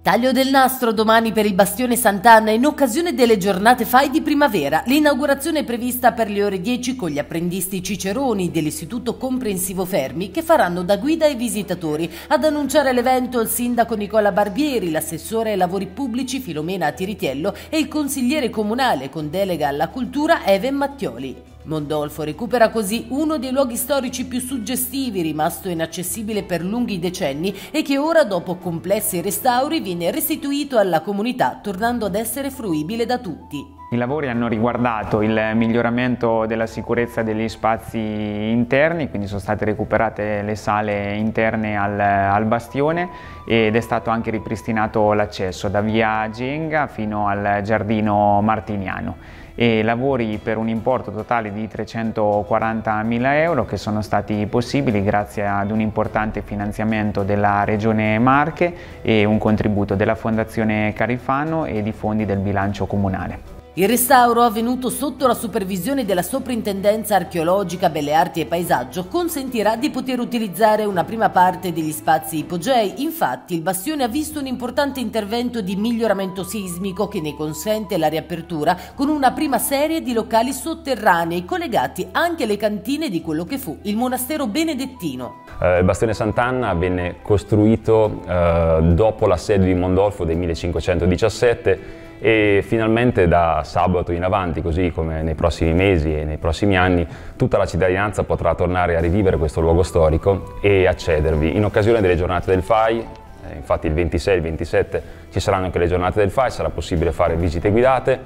Taglio del nastro domani per il Bastione Sant'Anna in occasione delle giornate FAI di primavera. L'inaugurazione è prevista per le ore 10 con gli apprendisti ciceroni dell'Istituto Comprensivo Fermi che faranno da guida ai visitatori. Ad annunciare l'evento il sindaco Nicola Barbieri, l'assessore ai lavori pubblici Filomena Tiritiello e il consigliere comunale con delega alla cultura Even Mattioli. Mondolfo recupera così uno dei luoghi storici più suggestivi, rimasto inaccessibile per lunghi decenni e che ora, dopo complessi restauri, viene restituito alla comunità, tornando ad essere fruibile da tutti. I lavori hanno riguardato il miglioramento della sicurezza degli spazi interni, quindi sono state recuperate le sale interne al bastione ed è stato anche ripristinato l'accesso da via Genga fino al giardino martiniano. E lavori per un importo totale di 340.000 euro che sono stati possibili grazie ad un importante finanziamento della Regione Marche e un contributo della Fondazione Carifano e di fondi del bilancio comunale. Il restauro, avvenuto sotto la supervisione della Soprintendenza Archeologica, Belle Arti e Paesaggio, consentirà di poter utilizzare una prima parte degli spazi ipogei. Infatti, il bastione ha visto un importante intervento di miglioramento sismico che ne consente la riapertura con una prima serie di locali sotterranei collegati anche alle cantine di quello che fu il monastero benedettino. Il Bastione Sant'Anna venne costruito dopo l'assedio di Mondolfo del 1517 e finalmente da sabato in avanti, così come nei prossimi mesi e nei prossimi anni, tutta la cittadinanza potrà tornare a rivivere questo luogo storico e accedervi. In occasione delle giornate del FAI, infatti il 26 e il 27 ci saranno anche le giornate del FAI, sarà possibile fare visite guidate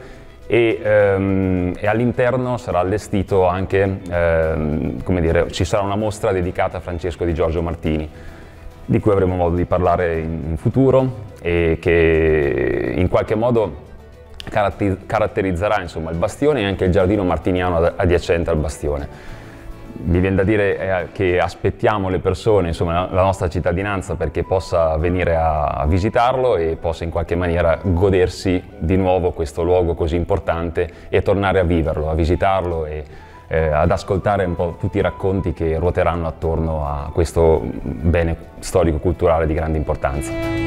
e all'interno sarà allestito anche, come dire, ci sarà una mostra dedicata a Francesco di Giorgio Martini, di cui avremo modo di parlare in futuro e che in qualche modo caratterizzerà insomma, il bastione e anche il giardino martiniano adiacente al bastione. Mi viene da dire che aspettiamo le persone, insomma, la nostra cittadinanza perché possa venire a visitarlo e possa in qualche maniera godersi di nuovo questo luogo così importante e tornare a viverlo, a visitarlo e ad ascoltare un po' tutti i racconti che ruoteranno attorno a questo bene storico-culturale di grande importanza.